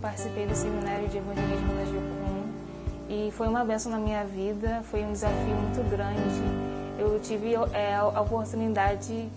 participei do seminário de evangelismo da Jocum e foi uma bênção na minha vida, foi um desafio muito grande. Eu tive a oportunidade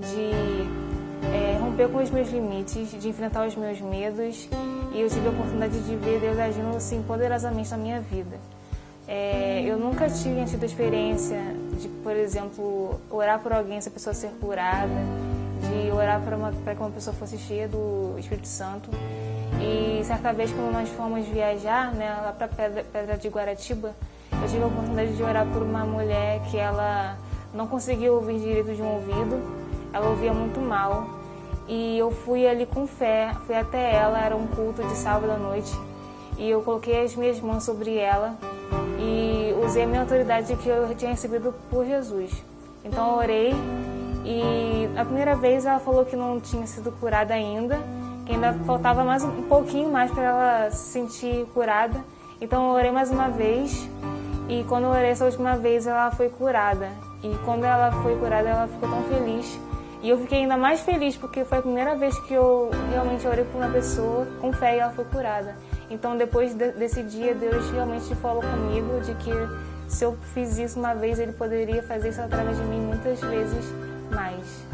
de romper com os meus limites, de enfrentar os meus medos, e eu tive a oportunidade de ver Deus agindo assim, poderosamente na minha vida. Eu nunca tinha tido a experiência de, por exemplo, orar por alguém, essa pessoa ser curada, de orar para que uma pessoa fosse cheia do Espírito Santo. E certa vez, quando nós fomos viajar, né, lá para Pedra de Guaratiba, eu tive a oportunidade de orar por uma mulher que ela não conseguia ouvir direito de um ouvido, ela ouvia muito mal. E eu fui ali com fé, fui até ela, era um culto de sábado à noite, e eu coloquei as minhas mãos sobre ela e usei a minha autoridade que eu tinha recebido por Jesus. Então eu orei e a primeira vez ela falou que não tinha sido curada ainda, que ainda faltava mais um pouquinho mais para ela se sentir curada. Então eu orei mais uma vez e quando eu orei essa última vez ela foi curada. E quando ela foi curada ela ficou tão feliz. E eu fiquei ainda mais feliz porque foi a primeira vez que eu realmente orei por uma pessoa com fé e ela foi curada. Então depois desse dia Deus realmente falou comigo de que se eu fiz isso uma vez Ele poderia fazer isso através de mim muitas vezes mais.